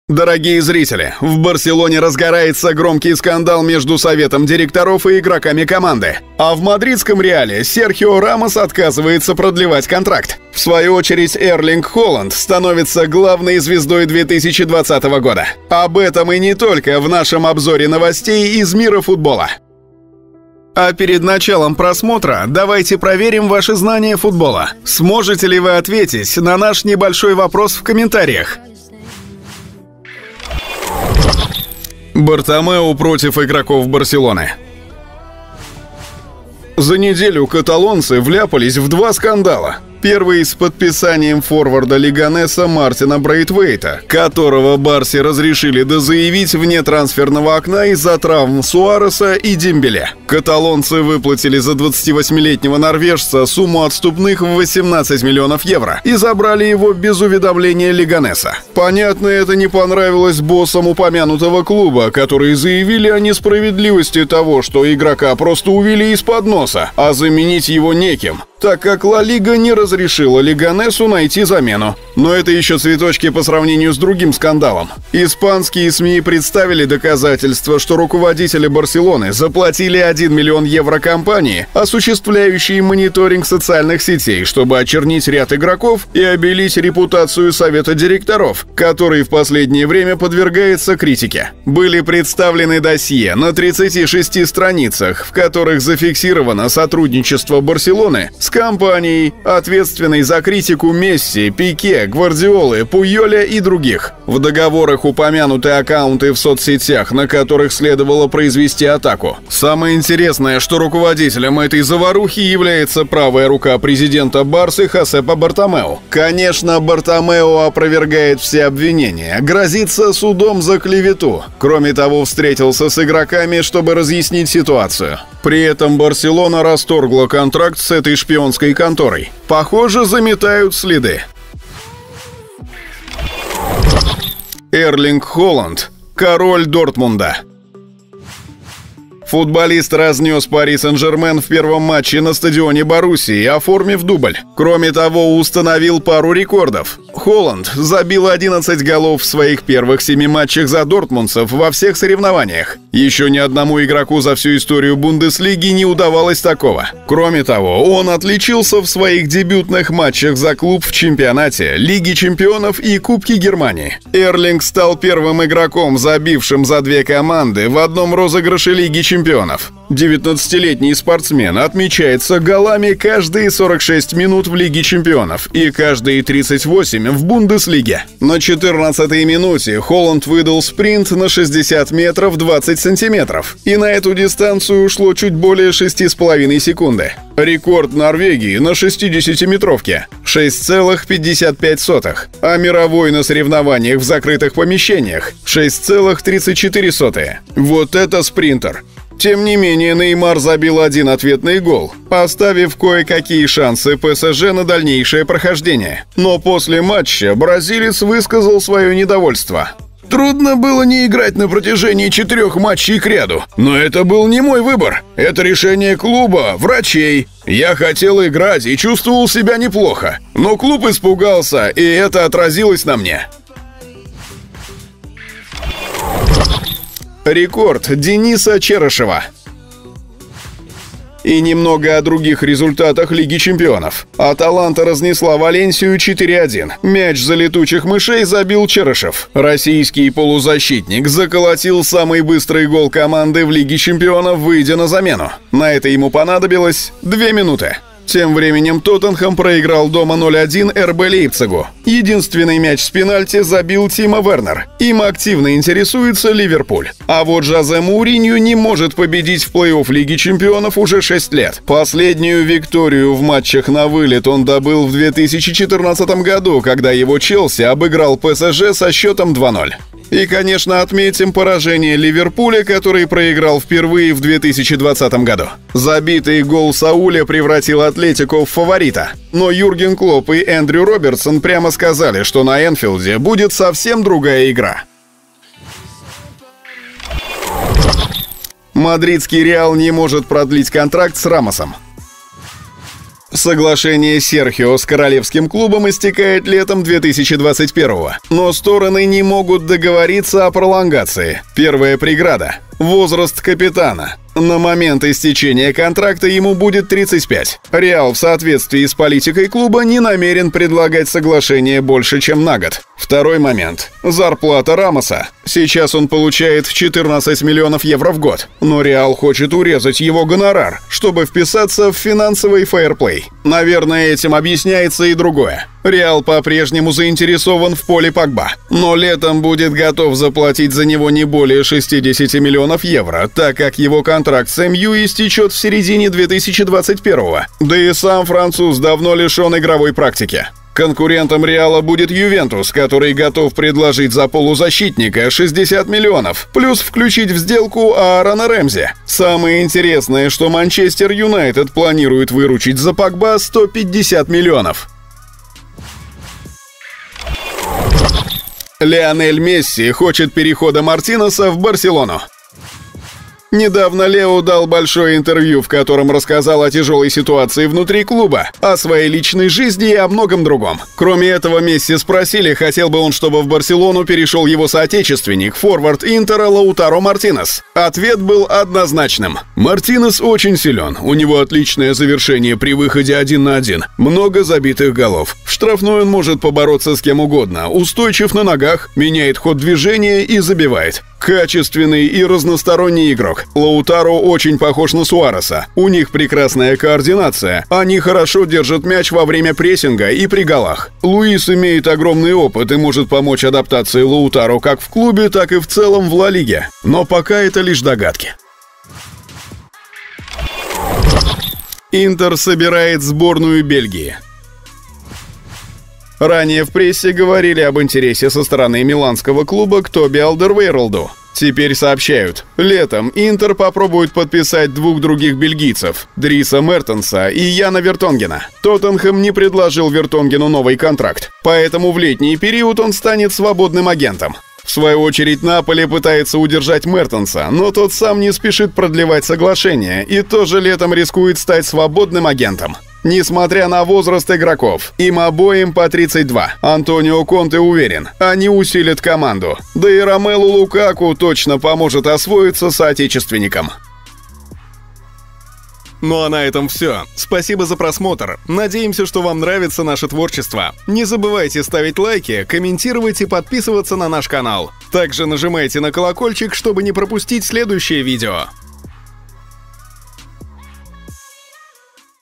Дорогие зрители, в Барселоне разгорается громкий скандал между советом директоров и игроками команды. А в мадридском Реале Серхио Рамос отказывается продлевать контракт. В свою очередь, Эрлинг Холланд становится главной звездой 2020 года. Об этом и не только в нашем обзоре новостей из мира футбола. А перед началом просмотра давайте проверим ваши знания футбола. Сможете ли вы ответить на наш небольшой вопрос в комментариях? Бартомеу против игроков Барселоны. За неделю каталонцы вляпались в два скандала. Первый с подписанием форварда Лиганеса Мартина Брейтвейта, которого Барсе разрешили дозаявить вне трансферного окна из-за травм Суареса и Дембеле. Каталонцы выплатили за 28-летнего норвежца сумму отступных в 18 миллионов евро и забрали его без уведомления Лиганеса. Понятно, это не понравилось боссам упомянутого клуба, которые заявили о несправедливости того, что игрока просто увели из-под носа, а заменить его некем, так как Ла Лига не разрешила Лиганесу найти замену. Но это еще цветочки по сравнению с другим скандалом. Испанские СМИ представили доказательства, что руководители Барселоны заплатили 1 миллион евро компании, осуществляющей мониторинг социальных сетей, чтобы очернить ряд игроков и обелить репутацию совета директоров, который в последнее время подвергается критике. Были представлены досье на 36 страницах, в которых зафиксировано сотрудничество Барселоны с компанией, ответственной за критику Месси, Пике, Гвардиолы, Пуйоля и других. В договорах упомянуты аккаунты в соцсетях, на которых следовало произвести атаку. Самое интересное, что руководителем этой заварухи является правая рука президента Барсы Хосепа Бартомеу. Конечно, Бартомеу опровергает все обвинения, грозится судом за клевету. Кроме того, встретился с игроками, чтобы разъяснить ситуацию. При этом Барселона расторгла контракт с этой шпионской конторой. Похоже, заметают следы. Эрлинг Холланд, король Дортмунда. Футболист разнес Пари Сен-Жермен в первом матче на стадионе Боруссии, оформив дубль. Кроме того, установил пару рекордов. Холланд забил 11 голов в своих первых 7 матчах за дортмундцев во всех соревнованиях. Еще ни одному игроку за всю историю Бундеслиги не удавалось такого. Кроме того, он отличился в своих дебютных матчах за клуб в чемпионате, Лиге чемпионов и Кубке Германии. Эрлинг стал первым игроком, забившим за две команды в одном розыгрыше Лиги чемпионов. 19-летний спортсмен отмечается голами каждые 46 минут в Лиге чемпионов и каждые 38 в Бундеслиге. На 14-й минуте Холланд выдал спринт на 60 метров 20 сантиметров, и на эту дистанцию ушло чуть более 6,5 секунды. Рекорд Норвегии на 60-метровке – 6,55, а мировой на соревнованиях в закрытых помещениях – 6,34. Вот это спринтер! Тем не менее, Неймар забил один ответный гол, оставив кое-какие шансы ПСЖ на дальнейшее прохождение. Но после матча бразилец высказал свое недовольство. «Трудно было не играть на протяжении 4 матчей кряду, но это был не мой выбор. Это решение клуба, врачей. Я хотел играть и чувствовал себя неплохо, но клуб испугался, и это отразилось на мне». Рекорд Дениса Черышева. И немного о других результатах Лиги чемпионов. Аталанта разнесла Валенсию 4-1. Мяч за летучих мышей забил Черышев. Российский полузащитник заколотил самый быстрый гол команды в Лиге чемпионов, выйдя на замену. На это ему понадобилось 2 минуты. Тем временем Тоттенхэм проиграл дома 0-1 РБ Лейпцигу. Единственный мяч с пенальти забил Тимо Вернер. Им активно интересуется Ливерпуль. А вот Жозе Моуринью не может победить в плей-офф Лиги чемпионов уже 6 лет. Последнюю викторию в матчах на вылет он добыл в 2014 году, когда его Челси обыграл ПСЖ со счетом 2-0. И, конечно, отметим поражение Ливерпуля, который проиграл впервые в 2020 году. Забитый гол Сауля превратил Атлетико в фаворита. Но Юрген Клопп и Эндрю Робертсон прямо сказали, что на Энфилде будет совсем другая игра. Мадридский Реал не может продлить контракт с Рамосом. Соглашение Серхио с королевским клубом истекает летом 2021-го, но стороны не могут договориться о пролонгации. Первая преграда – возраст капитана. На момент истечения контракта ему будет 35. Реал в соответствии с политикой клуба не намерен предлагать соглашение больше, чем на год. Второй момент – зарплата Рамоса. Сейчас он получает 14 миллионов евро в год, но Реал хочет урезать его гонорар, чтобы вписаться в финансовый фейерплей. Наверное, этим объясняется и другое. Реал по-прежнему заинтересован в Поле Погба, но летом будет готов заплатить за него не более 60 миллионов евро, так как его контракт с МЮ истечет в середине 2021-го. Да и сам француз давно лишен игровой практики. Конкурентом Реала будет Ювентус, который готов предложить за полузащитника 60 миллионов, плюс включить в сделку Аарона Рэмзи. Самое интересное, что Манчестер Юнайтед планирует выручить за Погба 150 миллионов. Лионель Месси хочет перехода Мартинеса в Барселону. Недавно Лео дал большое интервью, в котором рассказал о тяжелой ситуации внутри клуба, о своей личной жизни и о многом другом. Кроме этого, Месси спросили, хотел бы он, чтобы в Барселону перешел его соотечественник, форвард Интера Лаутаро Мартинес. Ответ был однозначным. Мартинес очень силен, у него отличное завершение при выходе 1 на 1, много забитых голов. В штрафной он может побороться с кем угодно, устойчив на ногах, меняет ход движения и забивает. Качественный и разносторонний игрок. Лаутаро очень похож на Суареса. У них прекрасная координация. Они хорошо держат мяч во время прессинга и при голах. Луис имеет огромный опыт и может помочь адаптации Лаутаро как в клубе, так и в целом в Ла Лиге. Но пока это лишь догадки. Интер собирает сборную Бельгии. Ранее в прессе говорили об интересе со стороны миланского клуба к Тоби Алдервейрелду. Теперь сообщают, летом Интер попробует подписать двух других бельгийцев – Дриса Мертенса и Яна Вертонгена. Тоттенхэм не предложил Вертонгену новый контракт, поэтому в летний период он станет свободным агентом. В свою очередь, Наполи пытается удержать Мертенса, но тот сам не спешит продлевать соглашение и тоже летом рискует стать свободным агентом. Несмотря на возраст игроков, им обоим по 32. Антонио Конте уверен, они усилят команду. Да и Ромелу Лукаку точно поможет освоиться соотечественникам. Ну а на этом все. Спасибо за просмотр. Надеемся, что вам нравится наше творчество. Не забывайте ставить лайки, комментировать и подписываться на наш канал. Также нажимайте на колокольчик, чтобы не пропустить следующее видео.